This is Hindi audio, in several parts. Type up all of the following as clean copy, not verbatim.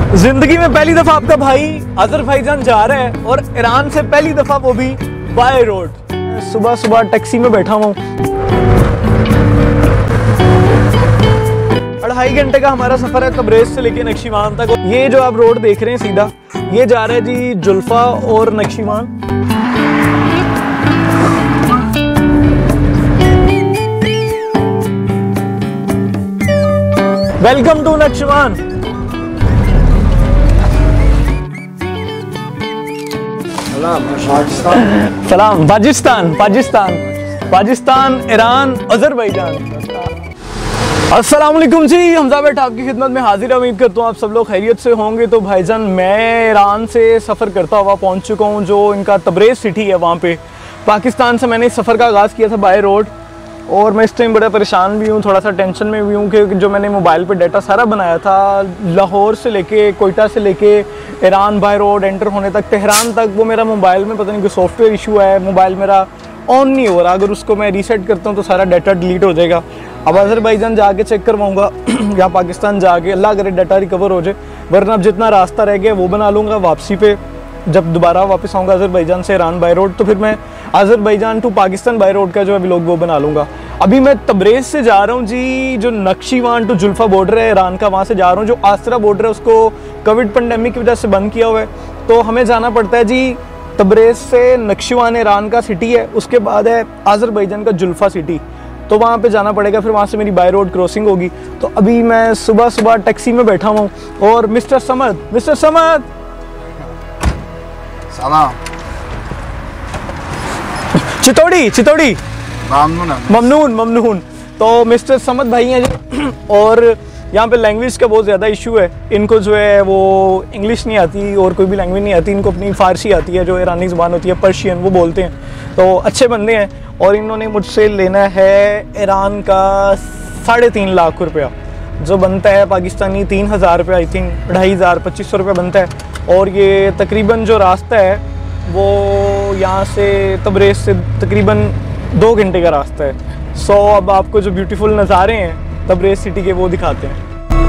जिंदगी में पहली दफा आपका भाई अजरबैजान जा रहा है और ईरान से पहली दफा वो भी बाय रोड। सुबह सुबह टैक्सी में बैठा हूँ। 2.5 घंटे का हमारा सफर है तबरेज से लेके नक्शीवान तक। ये जो आप रोड देख रहे हैं सीधा, ये जा रहा है जी जुल्फा और नक्शीवान। Welcome to नक्शीवान। सलाम पाकिस्तान, पाकिस्तान, ईरान, अजरबैजान। अस्सलाम वालेकुम जी, हमजा बैठ आपकी खिदमत में हाजिर। उम्मीद करता हूँ आप सब लोग खैरियत से होंगे। तो भाईजान मैं ईरान से सफ़र करता हुआ पहुँच चुका हूँ, जो इनका तबरेज़ सिटी है वहाँ पे। पाकिस्तान से मैंने इस सफ़र का आगाज़ किया था बाय रोड, और मैं इस टाइम बड़ा परेशान भी हूँ, थोड़ा सा टेंशन में भी हूँ कि जो मैंने मोबाइल पे डाटा सारा बनाया था लाहौर से लेके कोयटा से लेके ईरान बाय रोड एंटर होने तक तेहरान तक, वो मेरा मोबाइल में पता नहीं कोई सॉफ्टवेयर इशू है, मोबाइल मेरा ऑन नहीं हो रहा। अगर उसको मैं रीसेट करता हूँ तो सारा डाटा डिलीट हो जाएगा। अब अजरबैजान जाके चेक करवाऊँगा या पाकिस्तान जाके, अल्लाह करे डाटा रिकवर हो जाए, वरना अब जितना रास्ता रह गया वो बना लूँगा वापसी पे। जब दोबारा वापस आऊँगा अजरबैजान से ईरान बाय रोड, तो फिर मैं Azerbaijan to Pakistan by road का जो है व्लॉग वो बना लूँगा। अभी मैं तबरेज़ से जा रहा हूँ जी, जो नक्शीवान टू जुल्फा बॉर्डर है ईरान का, वहाँ से जा रहा हूँ। जो आसरा बॉर्डर है उसको कोविड पेंडेमिक की वजह से बंद किया हुआ है, तो हमें जाना पड़ता है जी तबरेज़ से नक्शीवान ईरान का सिटी है, उसके बाद है अजरबैजान का जुल्फा सिटी, तो वहाँ पे जाना पड़ेगा। फिर वहाँ से मेरी बाय रोड क्रॉसिंग होगी। तो अभी मैं सुबह सुबह टैक्सी में बैठा हूँ और मिस्टर समद सलाम। चितौड़ी ममनून। तो मिस्टर समद भाई हैं जी, और यहाँ पे लैंग्वेज का बहुत ज़्यादा इशू है। इनको जो है वो इंग्लिश नहीं आती और कोई भी लैंग्वेज नहीं आती, इनको अपनी फ़ारसी आती है, जो ईरानी ज़ुबान होती है, पर्शियन, वो बोलते हैं। तो अच्छे बंदे हैं, और इन्होंने मुझसे लेना है ईरान का 3.5 लाख रुपया, जो बनता है पाकिस्तानी 3,000 रुपये, आई थिंक 2,500 2,500 रुपये बनता है। और ये तकरीबन जो रास्ता है वो यहाँ से तबरेज़ से तकरीबन 2 घंटे का रास्ता है। सो अब आपको जो ब्यूटीफुल नज़ारे हैं तबरेज़ सिटी के वो दिखाते हैं।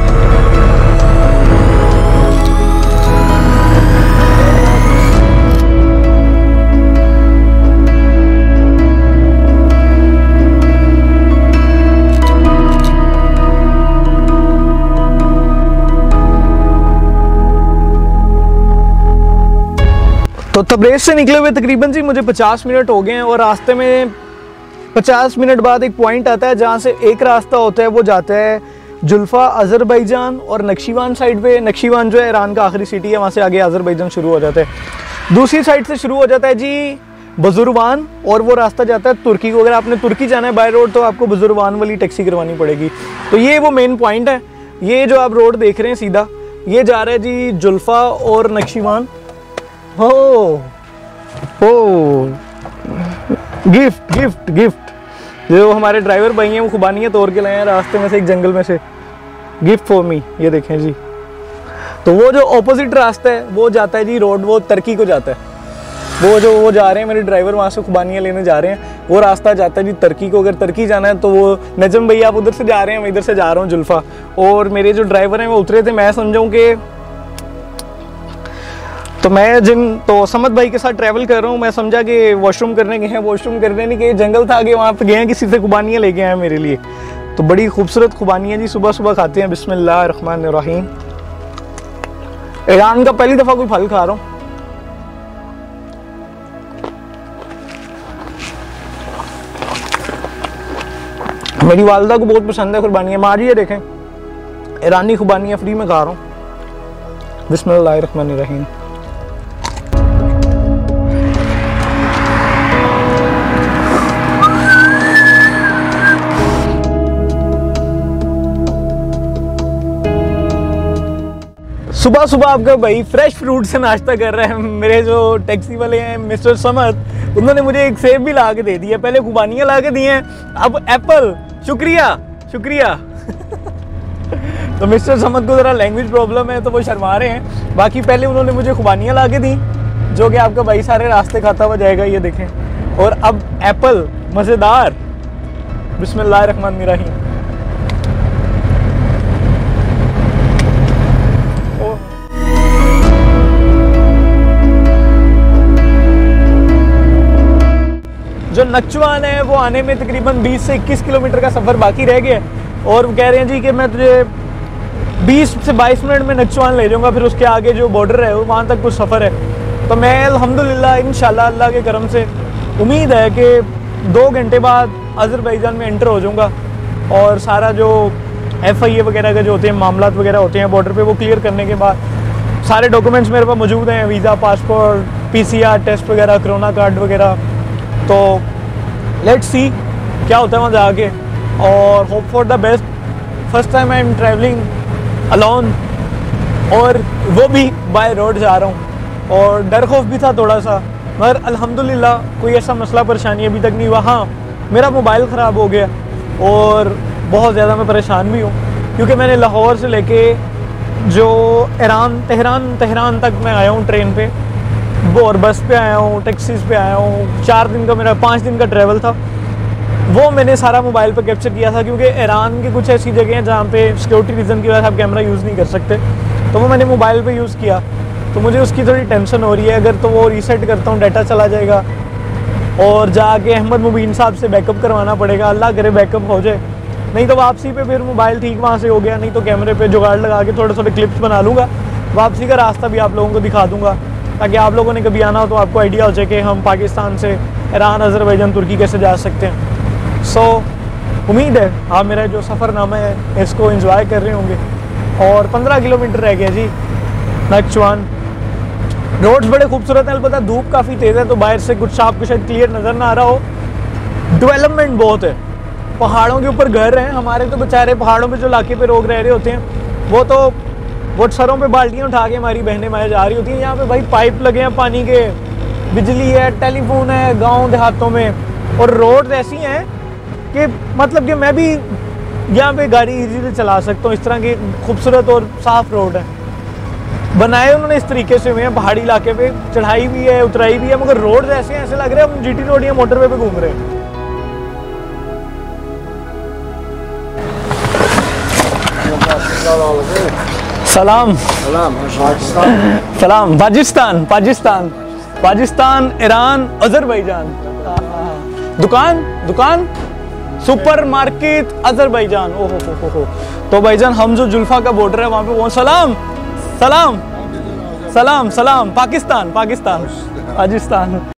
तो तबरेज़ से निकले हुए तकरीबन जी मुझे 50 मिनट हो गए हैं, और रास्ते में 50 मिनट बाद एक पॉइंट आता है जहाँ से एक रास्ता होता है वो जाता है जुल्फा अजरबैजान और नक्शीवान साइड पे। नक्शीवान जो है ईरान का आखिरी सिटी है, वहाँ से आगे अजरबैजान शुरू हो जाता है। दूसरी साइड से शुरू हो जाता है जी बुजुर्वान, और वो रास्ता जाता है तुर्की को। अगर आपने तुर्की जाना है बाय रोड तो आपको बुजुर्वान वाली टैक्सी करवानी पड़ेगी। तो ये वो मेन पॉइंट है। ये जो आप रोड देख रहे हैं सीधा, ये जा रहा है जी जुल्फा और नक्शीवान। हो गिफ्ट जो हमारे ड्राइवर भाई हैं वो खुबानियाँ तोड़ के लाए हैं रास्ते में से, एक जंगल में से। गिफ्ट फॉर मी, ये देखें जी। तो वो जो ऑपोजिट रास्ता है वो जाता है जी रोड, वो तुर्की को जाता है। वो जा रहे हैं मेरे ड्राइवर, वहाँ से खुबानियाँ लेने जा रहे हैं, वो रास्ता जाता है जी तुर्की को। अगर तुर्की जाना है तो वो नजम भैया आप उधर से जा रहे हैं, मैं इधर से जा रहा हूँ जुल्फा। और मेरे जो ड्राइवर हैं वो उतरे थे, मैं समझाऊँ कि तो समद भाई के साथ ट्रैवल कर रहा हूँ। मैं समझा कि वॉशरूम करने गए हैं, वॉशरूम करने नहीं गए, जंगल था आगे, वहाँ पे गए हैं, किसी से खुबानियाँ लेके आए हैं मेरे लिए। तो बड़ी खूबसूरत खुबानियाँ जी, सुबह सुबह खाते हैं। बिस्मिल्लाह रहमान रहीम। ईरान का पहली दफ़ा कोई फल खा रहा हूँ। मेरी वालदा को बहुत पसंद है खुबानियाँ। माँ जी ये देखें, ईरानी खुबानियाँ फ्री में खा रहा हूँ। बिस्मिल्लाह रहमान रहीम। सुबह सुबह आपका भाई फ्रेश फ्रूट से नाश्ता कर रहे हैं। मेरे जो टैक्सी वाले हैं मिस्टर समद, उन्होंने मुझे एक सेब भी ला के दे दिया। पहले खुबानियाँ ला के दी हैं, अब एप्पल। शुक्रिया तो मिस्टर समद को ज़रा लैंग्वेज प्रॉब्लम है तो वो शर्मा रहे हैं। बाकी पहले उन्होंने मुझे खुबानियाँ ला के दी, जो कि आपका भाई सारे रास्ते खाता हुआ जाएगा, ये देखें। और अब एप्पल मज़ेदार। बिस्मिल्लाह रहमान रहीम। जो नक्चुआन है वो आने में तकरीबन 20 से 21 किलोमीटर का सफ़र बाकी रह गया है और कह रहे हैं जी कि मैं तुझे 20 से 22 मिनट में नक्चुआन ले जाऊँगा, फिर उसके आगे जो बॉर्डर है वहाँ तक कुछ सफ़र है। तो मैं अल्हम्दुलिल्लाह इंशाल्लाह अल्लाह के करम से उम्मीद है कि 2 घंटे बाद अज़रबैजान में एंटर हो जाऊँगा और सारा जो FIA वगैरह के जो होते हैं मामलात वगैरह होते हैं बॉर्डर पे वो क्लियर करने के बाद सारे डॉक्यूमेंट्स मेरे पास मौजूद हैं, वीज़ा, पासपोर्ट, PCR टेस्ट वगैरह, कोरोना कार्ड वगैरह। तो लेट्स सी क्या होता है वहाँ जाके और hope for the best. First time I am travelling alone और वो भी बाय रोड जा रहा हूँ और डर खौफ भी था थोड़ा सा, मगर अल्हम्दुलिल्लाह कोई ऐसा मसला परेशानी अभी तक नहीं हुआ। हाँ, मेरा मोबाइल ख़राब हो गया और बहुत ज़्यादा मैं परेशान भी हूँ क्योंकि मैंने लाहौर से लेके जो तेहरान तक मैं आया हूँ ट्रेन पे और बस पे आया हूँ, टैक्सीज़ पे आया हूँ। 4 दिन का मेरा 5 दिन का ट्रैवल था, वो मैंने सारा मोबाइल पे कैप्चर किया था क्योंकि ईरान की कुछ ऐसी जगह हैं जहाँ पे सिक्योरिटी रीज़न की वजह से आप कैमरा यूज़ नहीं कर सकते, तो वो मैंने मोबाइल पे यूज़ किया। तो मुझे उसकी थोड़ी टेंशन हो रही है, अगर तो वो रीसेट करता हूँ डाटा चला जाएगा और जाके अहमद मुबीन साहब से बैकअप करवाना पड़ेगा। अल्लाह करे बैकअप हो जाए, नहीं तो वापसी पे फिर मोबाइल ठीक वहाँ से हो गया, नहीं तो कैमरे पे जुगाड़ लगा के थोड़े थोड़े क्लिप्स बना लूँगा, वापसी का रास्ता भी आप लोगों को दिखा दूँगा ताकि आप लोगों ने कभी आना हो तो आपको आइडिया हो जाए कि हम पाकिस्तान से ईरान, अज़रबैजान, तुर्की कैसे जा सकते हैं। सो उम्मीद है आप मेरा जो सफ़रनामा है इसको एंजॉय कर रहे होंगे। और 15 किलोमीटर रह गया जी नक्चुआन। रोड्स बड़े खूबसूरत हैं, अलबत्ता धूप काफ़ी तेज़ है तो बाहर से कुछ आपको शायद क्लियर नज़र ना आ रहा हो। डेवलपमेंट बहुत है, पहाड़ों के ऊपर घर हैं हमारे, तो बेचारे पहाड़ों पे जो इलाके पे लोग रह रहे होते हैं वो सरों पे बाल्टियाँ उठा के हमारी बहनें माएँ जा रही होती हैं। यहाँ पे भाई पाइप लगे हैं पानी के, बिजली है, टेलीफोन है गांव देहातों में, और रोड ऐसी हैं कि मतलब कि मैं भी यहाँ पे गाड़ी इजीली चला सकता हूँ। इस तरह की खूबसूरत और साफ़ रोड है, बनाए उन्होंने इस तरीके से हुए हैं। पहाड़ी इलाके पे चढ़ाई भी है, उतराई भी है, मगर रोड ऐसे हैं ऐसे लग रहे हैं हम GT रोड या मोटरवे पे घूम रहे हैं। सलाम सलाम पाकिस्तान, ईरान, अज़रबैजान। दुकान सुपर मार्केट अज़रबैजान। ओहो हो। तो भाईजान हम जो जुल्फा का बॉर्डर है वहाँ पे वो सलाम पाकिस्तान।